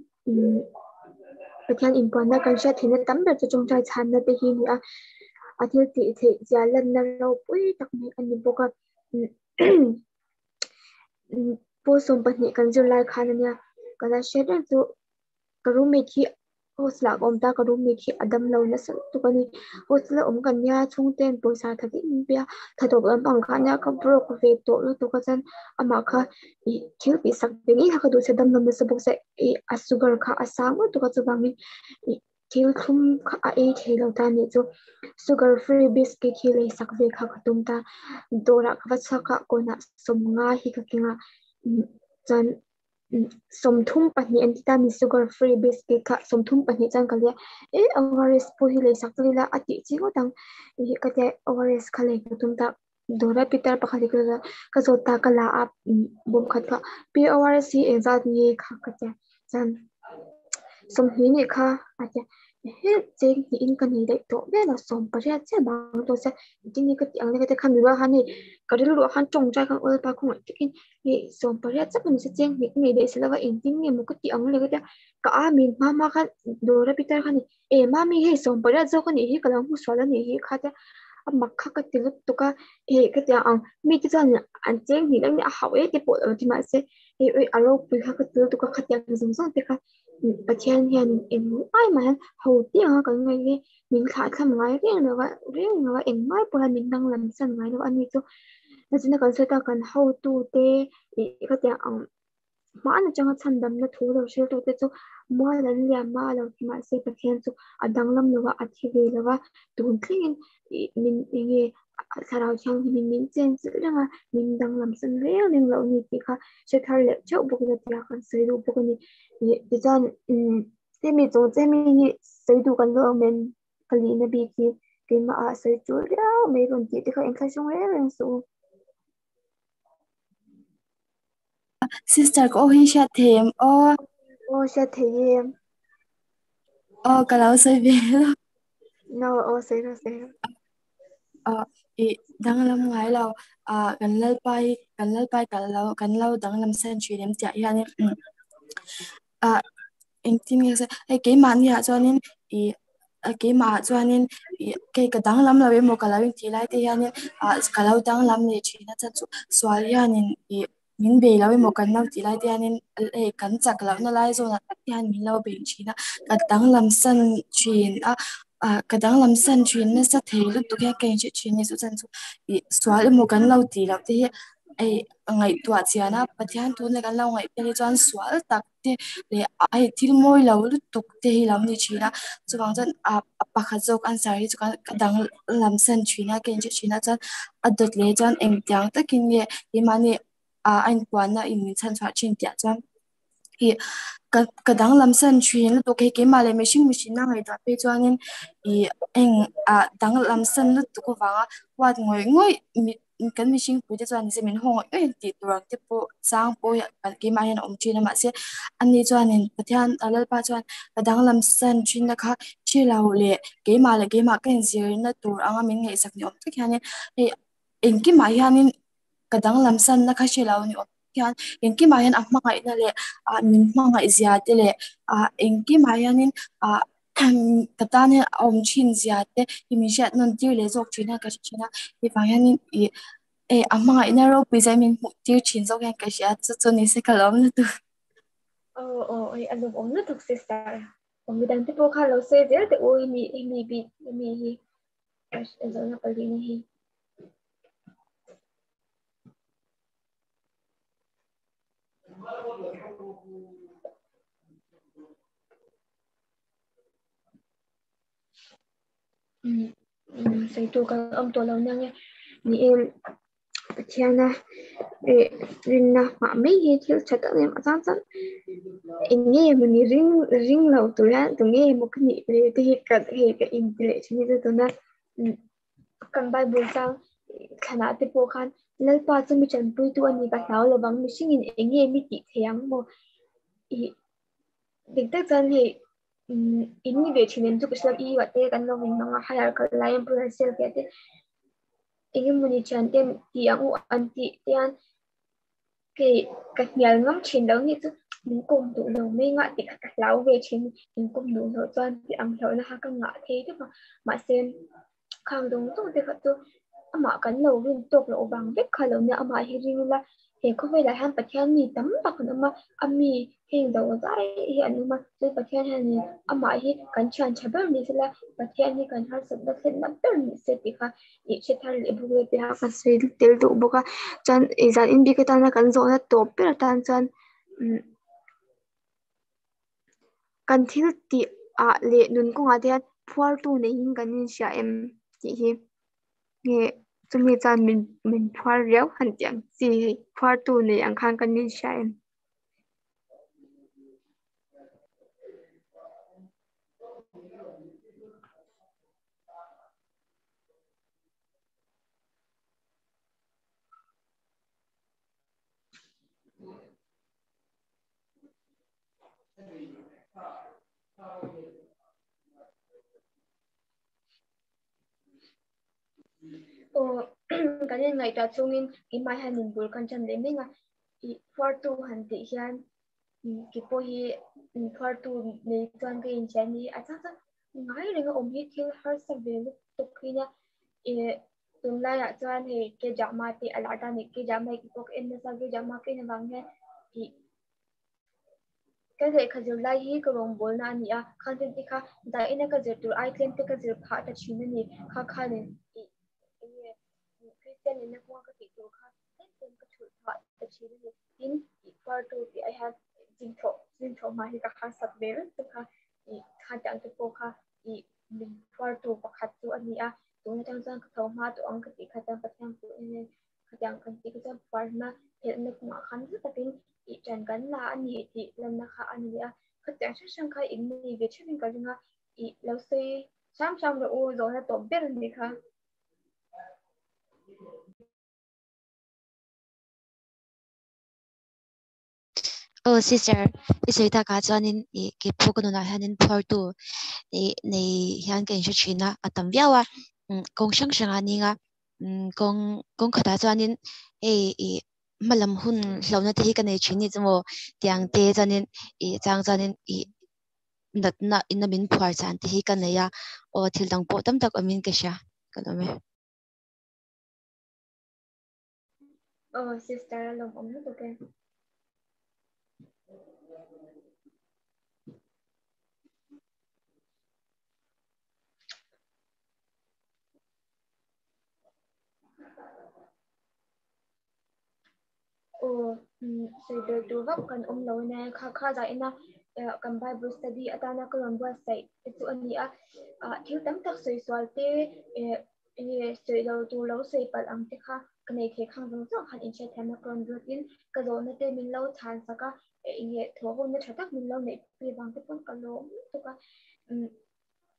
bà thiên in quang nó cần sẽ thì nó tắm được cho trong trai thản nó thì hiện à à thì thì thì giờ lần nào lâu bấy đặc biệt anh nhìn bốc po som pani kan julai khanania kala shedan tu karumi khi hosla om ta karumi khi adam lo na san tu kani hosla om kan nya chung ten poisa thati impia thato am ang khanya ka pro ko ve to lo to ka san ama kha i thil pi sak be ni ha ka du se dam nam se bok se i asugar kha asang to ka chu bang i thil khum kha a e thelo ta ni chu sugar free biscuit hi le sak ve kha khatum ta dora ka cha ka ko na som nga hi ka kinga chan som thum pani antita mi sugar free biscuit kha som thum pani chan kalia e ors po hi le sak la ati chi go tang hi ka te ors khale tum ta dora pitar pakhali ka ka zo ta kala ap bom khat ka p ors hi exat ni kha ka te chan som hi ni kha ati he cheng ni in kan ni dai to be la som pa ya che bang to se tin ni ka ti ang le ka te kham ni ba han ni ka ri lu han chong chai kan ol pa khong tikin ni som pa ya chắc ni se cheng ni ni dai se la wa in tin ni mu ka ti ang le ka te ka a min ma ma khan do ra pitar khan e ma mi he som pa ya zo khan ni hi ka lang hu swa la ni hi kha te a mak kha ka ti lu to ka he ka ti ang mi ti chan an cheng ni lang ni a hawe ti po ti ma se e oi aro pi kha ka ti lu to ka khat ya zung zung te kha bà chen hiền em ai mà hầu tiếc ha cái ngày mình khá khăm ngay riêng nữa vậy riêng nữa em ngay bữa mình đang làm sân ngay đâu anh ấy cho nó chỉ là cần sẽ ta cần hầu tu tê để có thể ông mà anh chẳng hạn đam nó thu đầu siêu tu tê cho mua lần liền mà lâu thì mà sẽ bà chen cho ở đằng lâm nữa ở thì về là tuần thiên mình mình sau đó trong thì mình mình chen giữ rằng là mình đang làm sân riêng nên lâu như thế cả sẽ thay lệ chỗ bữa giờ thì là cần sử dụng bữa này thì cho thế mình dùng thế mình sử dụng cái lượng mình cái gì nó bị cái cái mà sử dụng đó mấy con chị thì các em khai xong hết rồi số Sister ko hi sha them o ô sẽ thấy em o kalau sai ve lo no ô sẽ nó sẽ ờ i dang lam ngai lo a kan lal pai kan lal pai kan lo kan lo dang lam sen chui dem cha ya ni a eng tin nge se ai ke man ya cho nên i a ke ma cho nên ke ka dang lam lo mo ka lo ti lai te ya ni a ka lo dang lam ni chi na cha chu swal ya ni i min be lo mo kan nau ti lai te ya ni e kan chak lo na lai zo na ya min lo be chi na ka dang lam san chin a à cái đó làm sân chuyến nó sẽ thấy lúc tụi cái kênh chuyện chuyến này số dân số xóa được một cái lâu tí lâu thì ai ngày tuổi trẻ na bắt thiên tuần này cái lâu ngày bây giờ xóa tắc thì để ai thì mỗi lâu lúc tụi thì làm như chuyện na số bằng dân à bà khát dọc ăn sáng thì cái đó làm sân chuyến na kênh chuyện chuyến na dân à đợt lễ dân em tiếng tất kinh nghiệm thì mà nè à anh quan na em mình sản xuất chuyên tiền dân thì cái cái đó làm sân chuyến tụi cái cái mà lại machine machine năng ngày đó bây giờ thì anh à đang làm sân lúc tụi có vắng qua ngồi ngồi kan mi sing pu te chuan se min hong e ti turak te po sang po ya ki ma hian om china ma se ani chuan in pathian alal pa chuan padang lam san chin na kha chi lau le ke ma le ke ma ken zir na tur anga min nge sak ni om te khian e in ki ma hian in kadang lam san na kha chi lau ni om khian in ki ma hian a hma ngai na le a min hma ngai zia te le a in ki ma hian in a katane om chin zia te mi shat non tir le zok china ka china i fa hian in i e amma ina ro pi zai min mu tir chin zok yan ka sha chu chu ni se kalom na tu oh oh ai alum om na tuk sister om bidan te po kha lo se je te o mi mi bi mi hi as zo na pali ni hi um um sai tu kan om to lo na nge ni em Tiana rin na ma me hi thil chata ne ma chan chan inge mo ni ring ring lo tu ya tu nge mo kni le te hi ka he ka in le chini tu na kan bai bu sang khana te po khan lal pa chu mi chan pui tu ani ka hlaw lo bang mi singin enge mi ti thiang mo i dik tak chan hi in ni ve chinen tu kislam i wa te kan lo min ma hayar ka layan pu sel ke te enge mo ni chan tem ti ang u an ti tian cái cái nhà ngắm chiến đấu như thế mình cùng đủ đầu mấy ngã thì các lão về chiến mình cùng đủ đầu toàn thì âm thở là hai con ngã thế chứ mà mà xem khang đúng tôi thì phải tôi mà cắn lầu liên tục lộ bằng vết khai lầu nhà mà hi riêng là thì có phải là ham bạch hen mì tắm bạc nữa mà âm mì hình đầu dãi hiện mà tôi bạch hen hay âm mà hi cắn tràn chả bao nhiêu là bạch hen hi cắn hai sợi đất hiện nắm bao nhiêu sẽ bị khá ít sẽ thay lệ bùi bị hạ phát sinh tiêu độ bốc à chan izan in bi cái ta na cắn rộn là top biết là tan chan kan thil ti a le nun ko nga dia phuar tu nei hin kan in sha em ti hi nge chumi chan min min phuar riau han tiang chi phuar tu nei ang khang kan in sha em oh cái này ngày ta chung in cái mai hai mình bul kan chan le me nga i for tu han ti hian ki po hi for tu ne chuan cái in chan ni a cha cha ngai le om hi thil har sa ve lu tu khina e tum la ya chuan he ke jama ti ala ta ni ke jama ki pok en na sa ke jama ke na bang he i cái này khazir lai hi ko rong bol na ni a khan tin ti kha da ina ka zir tur ai tlem te ka zir pha ta chin ni kha kha ne Christian in the Mwaka Kitoka, then Kachuka, the children in far to the I have Zinto, Zinto Mahika Hasat Bear, the Hajan to Poka, the far to Bakatu Ania, Donatan Toma to Uncle Katan Patan in Katan Kantika Parma, Telnakma Hansa, the thing, each and Ganla and Yeti, Lanaka Ania, Katan Shanka in the Vichin Gardina, eat Losey, Sam Sam the old on a top Bernica. Oh, sister, isoi ta ka chuanin i ke phukunu na hanin phor tu i nei hian ke chu china atam viawa kong sang sang ani nga kong kong khata chuanin e i malam hun hlona te hi ka nei chini chumo tiang te chuanin i chang chuanin i nat na in min phwar chan te hi ka nei ya o thil dang po tam tak amin ke sha kalome oh sister long om nó okay oh sai do do vap kan om lo na kha kha za ina kan bible study atana ko lon ba sai tu ani a thil tam tak sai swal te e sai lo tu lo sai pal am te kha kanai ke khang jong so khan in che tham na kon ru tin ka zo na te min lo than saka e nge tho ho na thatak min lo nei pi bang te pon ka lo to ka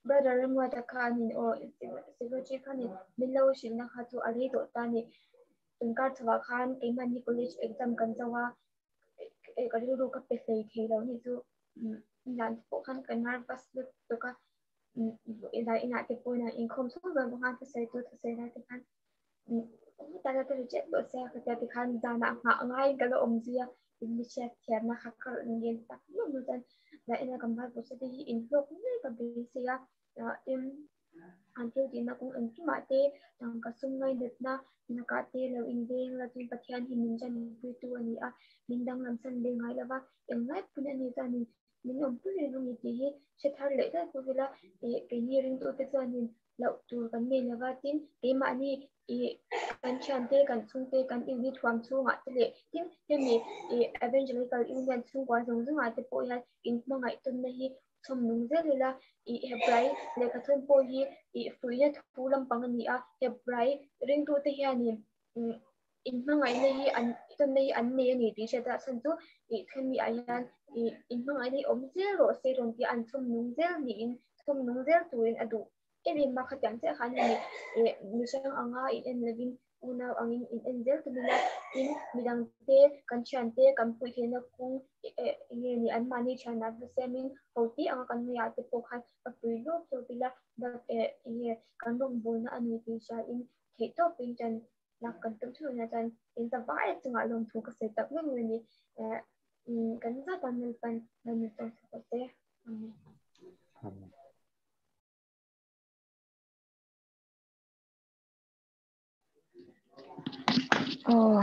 brother mo ta khanin o secretary khanin milo shin na khatu ari do tani tungkar chawa khan keimani college exam kan chawa e kari ru ka pe sei khelo ni chu lan po khan kan nervous to ka ida ina te po na income so ga khan pe sei to sei na te khan ta ta reject do se ka te khan da na nga ngai ga om zia in mi chat thiam na kha kar ngin ta no no dan la ina kam ba po se te in blog ne ka be se ya im until di na kung ang mate ang kasum ngay net na nakate law indeng la tin pathian himin jan tu ani a mindang lam san de ngai lawa eng ngai punya ni tanin min om pu le ngi ti hi se thar le da ko vela e ke ni ring to te chanin law tur kan ne lawa tin ke ma ni e kan chan te kan chung te kan in ni thuam chu nga te le tin te mi e evangelical indian chung kwa zong zong a te po ya in ma ngai tun na hi chom nung ze la i hebrai le ka thon po hi i fuina thu lam pang ani a hebrai ring tu te hiani in ma ngai le hi an ton nei an ne ani ti se ta san tu i themi a hian i in ma ngai le om zero se ron ti an chom nung zel ni in chom nung zel tu in adu eri ma khatang che khan ni e mi sang anga i en levin una angin in en zel tu na in midang te kan chan te kan pui he na kung e nge ni an mani chana bu semin hoti anga kan ya te po khan a pui lo so bila ba e nge kan dong bol na ani ti sha in ke to pin chan na kan tum chu na chan in ta vai chunga lom thu ka se tak nge ni e kan za tan nel pan na ni to se te Oh,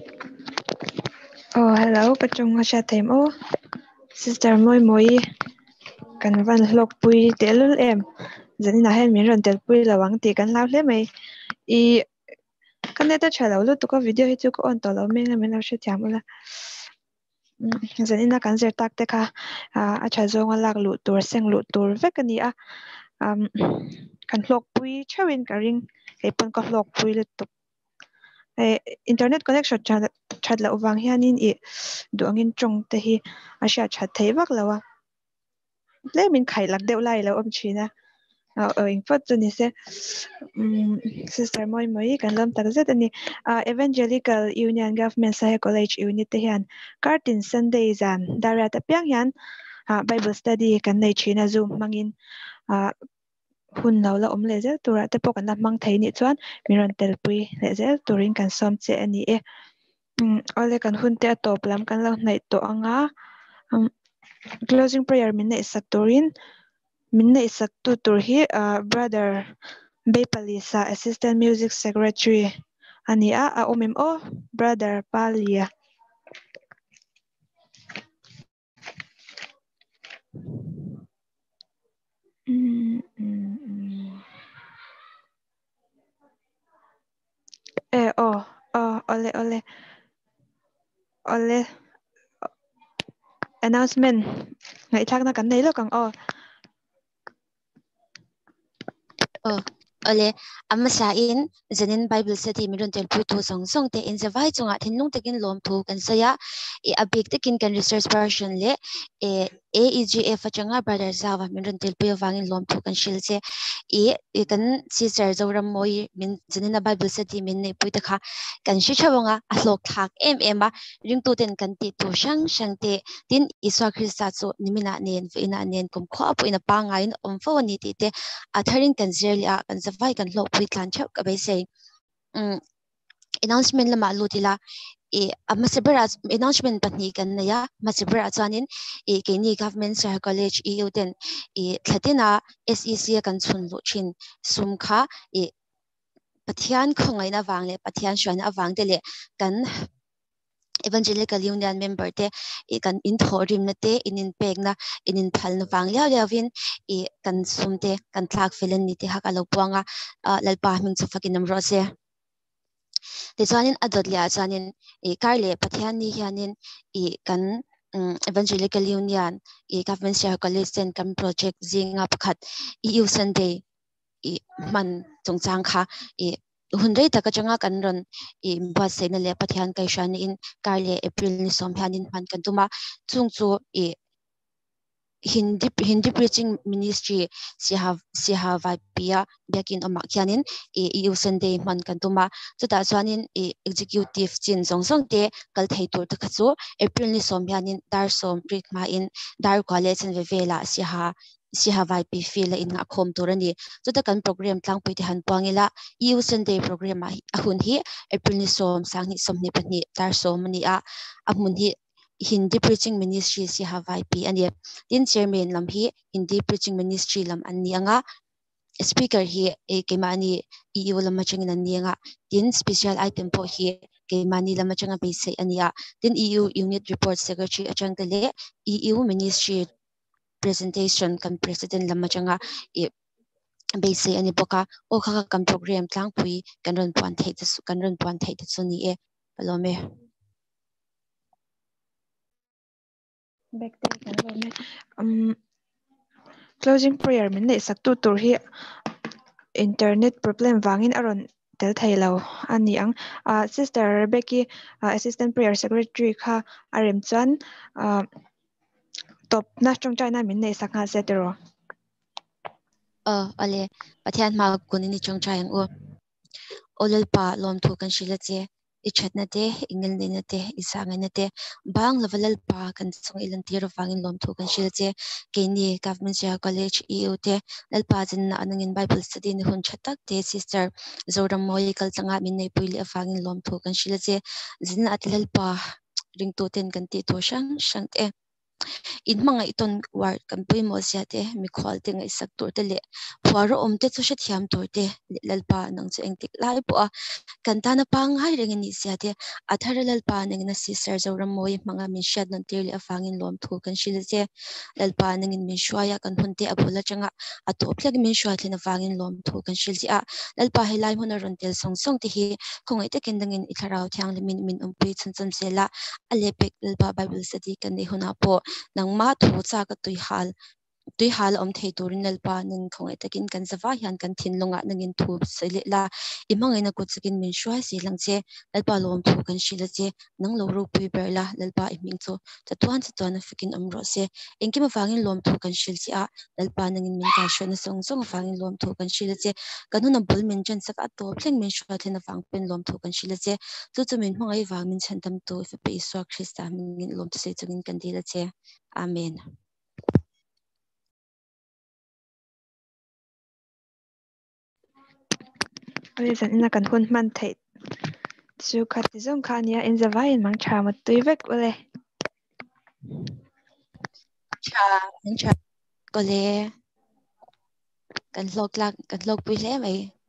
oh, hello, Pachung Hasha Time. Oh, sister Moi Moi, kan van lok pui telul em. Zani na hen min ron tel pui lawang ti kan law le mai. I kan neta chala lu tu ko video hi tu ko on to lo me na me na she tiam la. Zani na kan zer tak te kha a cha zo nga lak lu tur seng lu tur ve kan ni a um kan lok pui chawin ka ring ke pon ko lok pui le tu internet connection chat la wang hianin i du angin chong te hi a sha chat thei wak lawa le min khai lak deuh lai lo om china a in fat ni se sister Moi Moi kan lam tak zet ani evangelical union government sahe college unit te hian cartin sunday zan dara ta pyang hian bible study kan nei china zoom mangin hun lo la om le zel tura te pok na mang thei ni chuan miron tel pui le zel turin kan som che ani e ole kan hun te top lam kan lo nei to anga closing prayer min nei sak turin min nei sak tu tur hi brother Bepalisa assistant music secretary ani a a omim o brother Palia mm mm eh oh oh ole ole ole announcement ngai thak na kan nei lo kang oh oh ole amma sa in zanin bible study mi ron tel pui tu song song te in zawai chunga thinlung tekin lom thu kan saya e abik tekin kan research version le e aegf achanga brother zawa mi ron tel pui wangin lom thu kan shil che e e kan sister zoram moi min zanin bible study min nei pui ta kha kan shi chawanga a hlok thak em em ba ring tu ten kan ti tu shang shang te tin iswa krista chu nimina nen ina nen kum kho pu ina pa nga in om fo ni ti te a tharin kan zelia kan zawai kan hlok pui tlan chau ka be sei um announcement lama lutila e amasibra announcement pani kan na ya masibra chanin e ke ni government sir college e uten e thlatina sec kan chun lu thin sumkha e pathian khongai na wangle pathian shwan awang dele kan evangelical union member te e kan in thorim na te inin pek na inin phal na wang ya yawin e kan sumte kan thlak filen ni te hakalo puanga lalpa ming chu fakinam ro se te chanin adot lia chanin e karle pathian ni hianin e kan evangelical union e government share college ten kan project zinga pakhat e u sunday e man chungchang kha e hundrei taka changa kan ron e ba seina le pathian kai shan in karle april ni som hanin man kan tuma chung chu e Hindi Hindi preaching ministry si have si have vai pia biakin omak khianin e eu sunday man kan tuma chuta chuanin e executive chin zong zong te kal thei tur ta khachu april ni som hianin dar som prik ma in dar college in vevela si ha si ha vai pi feel in nga khom turani chuta kan program tlang pui te han pangila eu sunday program a hun hi april ni som sang ni som ni pani dar som ni a amun hi Hindi preaching ministry si ha vai pi ani tin chairman lam hi Hindi preaching ministry lam ani anga speaker hi e kemani E U lam machang na nianga tin special item po hi kemani lam machang be se ania tin E U unit report secretary achang tele E U ministry presentation kan president lam machanga e be se ani boka o kha kam program tlang pui kan ron puan thei chu kan ron puan thei chu ni e palome back te kan lo me um closing prayer min nei sak tu tur hi internet problem wangin aron tel thailo ani ang uh, sister Becky uh, assistant prayer secretary kha arem chan uh, top na trong china min nei sak ha setero ờ ale pathian ma kuni ni chong chayang o olal pa lom thu kan shila che I chat na te ingel ni na te isang na te bang level pa kan song ilan tiro fangin lom thu kan shila che ke ni government ja college E U te lal pa jin na anangin bible study ni hun chatak te sister zoram moi kal changa min nei puili afangin lom thu kan shila che jin atlal pa ring to ten kan ti to shang shang te in mga iton war kan pui mo sia te mi khwal te ngai sak tur te le phwaro om te chu sha thiam tur te lalpa nang chu eng tik lai po a kan ta na pang hai reng ni sia te athar lalpa nang na sister zoram moi manga min shat non tir le afangin lom thu kan shil che lalpa nang in min shwaya kan hun te abula changa ato phlek min shwa thlin afangin lom thu kan shil chi a lalpa helai hon ron tel song song te hi khongai te ken dangin itharau thyang le min min um pui chun cham sela ale pek lalpa bible study kan ni huna po nang ma thu cha ka tui hal tui hal om thei turin lalpa ning khongai takin kan zawa hian kan thin longa nangin thu sele la imangai na ku chikin min shwai si langche lalpa lom thu kan shila che nang lo ro pui berla lalpa iming chu chatuan chatuan fikin amro se engki ma fangin lom thu kan shil chi a lalpa nangin min ka shona song song fangin lom thu kan shila che kanuna bul min chen sak a to thleng min shwa thena fang pen lom thu kan shila che chu chu min hmangai wa min chantam to fe pe iswa krista min lom tu se chungin kan dila che amen ale zan ina kan hun man thei chu khat ti zong kha nia in zawai mang tha ma tui vek ole cha cha ko le kan lok lak kan lok pui le mai